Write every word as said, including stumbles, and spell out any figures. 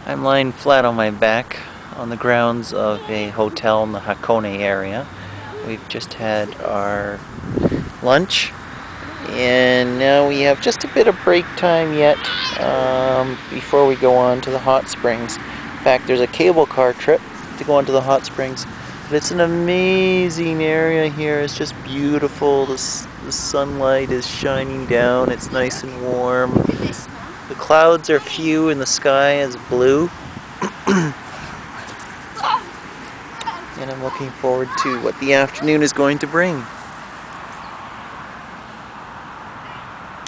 I'm lying flat on my back on the grounds of a hotel in the Hakone area. We've just had our lunch and now we have just a bit of break time yet um, before we go on to the hot springs. In fact, there's a cable car trip to go on to the hot springs. But it's an amazing area here. It's just beautiful. The, the sunlight is shining down. It's nice and warm. The clouds are few and the sky is blue. And I'm looking forward to what the afternoon is going to bring.